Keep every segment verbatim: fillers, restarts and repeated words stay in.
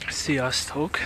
Sziasztok!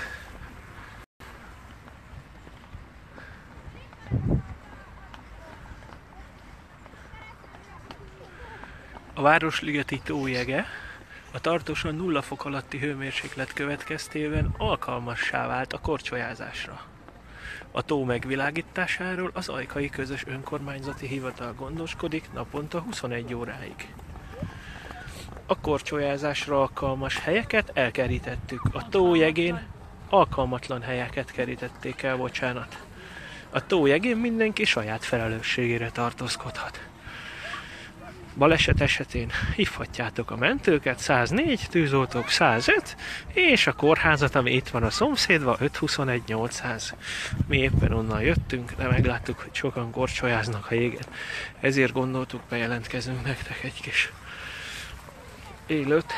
A Városligeti tó jege a tartósan nulla fok alatti hőmérséklet következtében alkalmassá vált a korcsolyázásra. A tó megvilágításáról az Ajkai Közös Önkormányzati Hivatal gondoskodik naponta huszonegy óráig. A korcsolyázásra alkalmas helyeket elkerítettük. A tó jegén alkalmatlan helyeket kerítették el, bocsánat. A tó jegén mindenki saját felelősségére tartózkodhat. Baleset esetén hívhatjátok a mentőket, száznégy, tűzoltók százöt, és a kórházat, ami itt van a szomszédban, ötszázhuszonegy nyolcszáz. Mi éppen onnan jöttünk, de megláttuk, hogy sokan korcsolyáznak a jégen. Ezért gondoltuk, bejelentkezünk nektek egy kis élőt.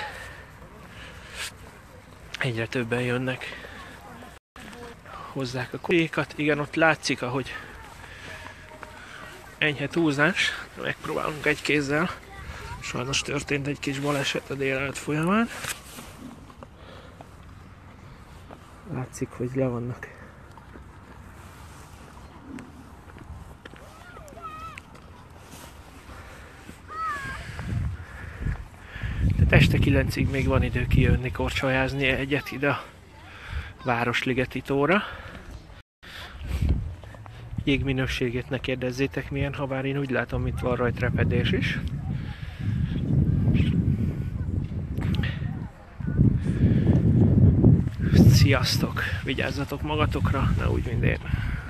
Egyre többen jönnek. Hozzák a kollékat. Igen, ott látszik, ahogy enyhe túlzás. Megpróbálunk egy kézzel. Sajnos történt egy kis baleset a délelőtt folyamán. Látszik, hogy le vannak. Tehát este kilencig még van idő kijönni, korcsolyázni egyet ide a Városligeti tóra. Jégminőségét ne kérdezzétek milyen, ha bár én úgy látom, itt van rajta repedés is. Sziasztok! Vigyázzatok magatokra, ne úgy, mint én.